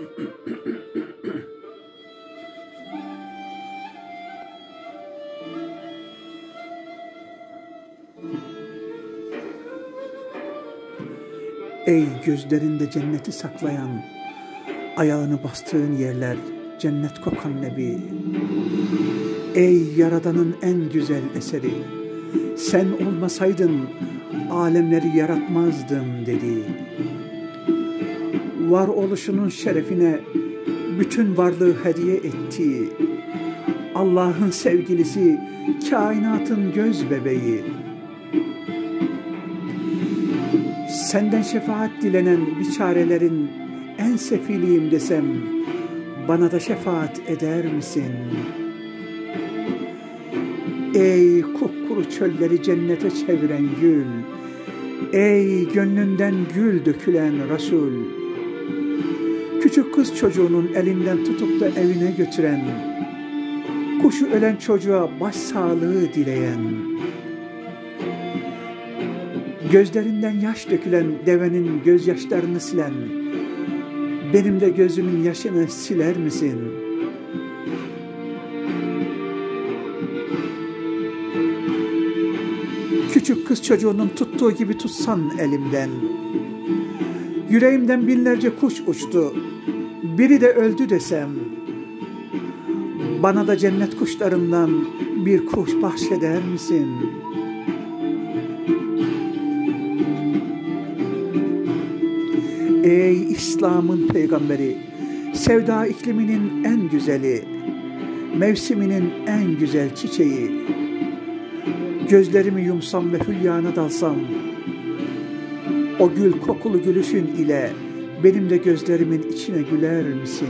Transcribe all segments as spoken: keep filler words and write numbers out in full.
Ey gözlerinde cenneti saklayan, ayağını bastığın yerler cennet kokan Nebi. Ey Yaradan'ın en güzel eseri, sen olmasaydın alemleri yaratmazdım dedi. Varoluşunun şerefine bütün varlığı hediye etti. Allah'ın sevgilisi, kainatın göz bebeği. Senden şefaat dilenen biçarelerin en sefiliyim desem, bana da şefaat eder misin? Ey kupkuru çölleri cennete çeviren gül, ey gönlünden gül dökülen Resul, küçük kız çocuğunun elinden tutup da evine götüren, kuşu ölen çocuğa başsağlığı dileyen, gözlerinden yaş dökülen devenin gözyaşlarını silen, benim de gözümün yaşını siler misin? Küçük kız çocuğunun tuttuğu gibi tutsan elimden, yüreğimden binlerce kuş uçtu, biri de öldü desem, bana da cennet kuşlarından bir kuş bahşeder misin? Ey İslam'ın peygamberi, sevda ikliminin en güzeli, mevsiminin en güzel çiçeği, gözlerimi yumsam ve hülyana dalsam, o gül kokulu gülüşün ile benim de gözlerimin içine güler misin?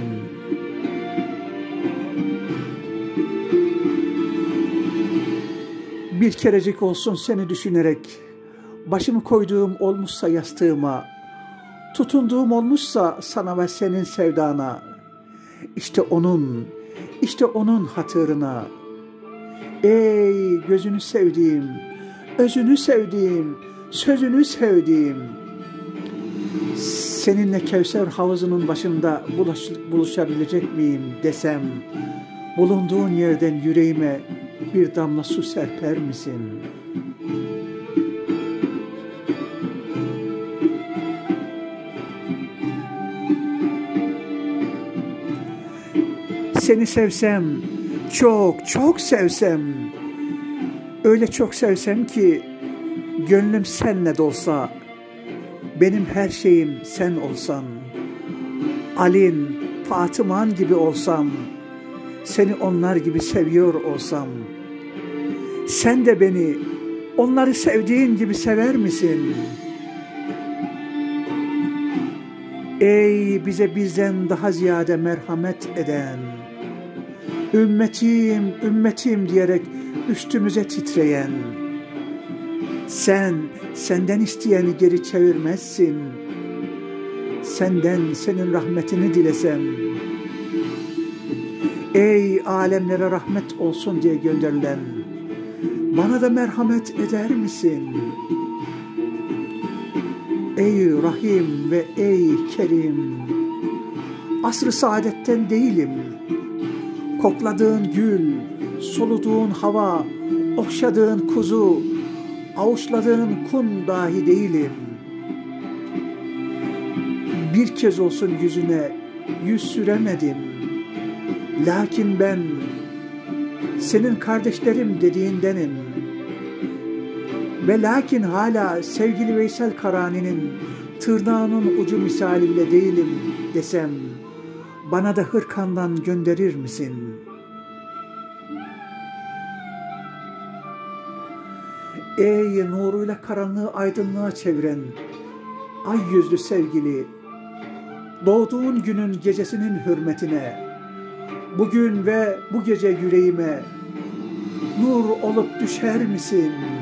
Bir kerecik olsun seni düşünerek, başımı koyduğum olmuşsa yastığıma, tutunduğum olmuşsa sana ve senin sevdana, işte onun, işte onun hatırına, ey gözünü sevdiğim, özünü sevdiğim, sözünü sevdiğim, seninle Kevser havuzunun başında buluş, buluşabilecek miyim desem, bulunduğun yerden yüreğime bir damla su serper misin? Seni sevsem, çok çok sevsem, öyle çok sevsem ki gönlüm senle dolsa, benim her şeyim sen olsan, Ali'n, Fatıman gibi olsam, seni onlar gibi seviyor olsam, sen de beni onları sevdiğin gibi sever misin? Ey bize bizden daha ziyade merhamet eden, ümmetim, ümmetim diyerek üstümüze titreyen, sen, senden isteyeni geri çevirmezsin. Senden senin rahmetini dilesem, ey alemlere rahmet olsun diye gönderilen, bana da merhamet eder misin? Ey Rahim ve ey Kerim, asr-ı saadetten değilim. Kokladığın gül, soluduğun hava, okşadığın kuzu, avuçladığın kum dahi değilim. Bir kez olsun yüzüne yüz süremedim. Lakin ben senin kardeşlerim dediğindenim. Ve lakin hala sevgili Veysel Karani'nin tırnağının ucu misali bile değilim desem, bana da hırkandan gönderir misin? Ey nuruyla karanlığı aydınlığa çeviren ay yüzlü sevgili, doğduğun günün gecesinin hürmetine, bugün ve bu gece yüreğime nur olup düşer misin?